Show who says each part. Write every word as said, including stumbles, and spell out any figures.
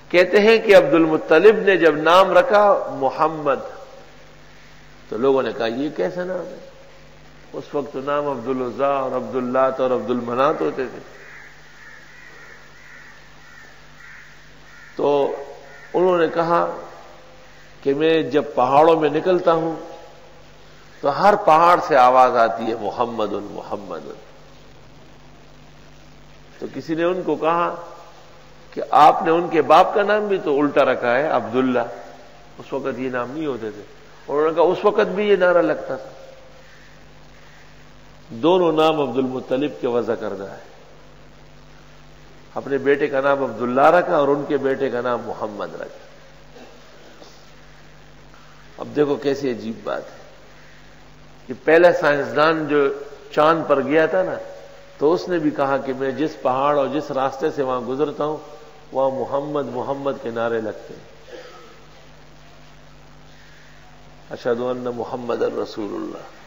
Speaker 1: کہتے ہیں کہ عبد المطلب نے جب نام رکھا محمد تو لوگوں نے کہا یہ کیسا نام ہے؟ اس وقت تو نام عبد العزیٰ اور عبد اللات اور عبد المنات ہوتے تھے. تو انہوں نے کہا کہ میں جب پہاڑوں میں نکلتا ہوں تو ہر پہاڑ سے آواز آتی ہے محمد محمد. تو کسی نے ان کو کہا کہ آپ نے ان کے باپ کا نام بھی تو الٹا رکھا ہے عبداللہ. اس وقت یہ نام نہیں ہوتے تھے. انہوں نے کہا اس وقت بھی یہ نعرہ لگتا تھا. دونوں نام عبد المطلب کے وضع کردہ ہے. اپنے بیٹے کا نام عبداللہ رکھا اور ان کے بیٹے کا نام محمد رکھا. اب دیکھو کیسی عجیب بات ہے کہ پہلا سائنسدان جو چاند پر گیا تھا نا تو اس نے بھی کہا کہ میں جس پہاڑ اور جس راستے سے وہاں گزرتا ہوں وہاں محمد محمد کے نعرے لگتے ہیں. اشہد ان محمد الرسول اللہ.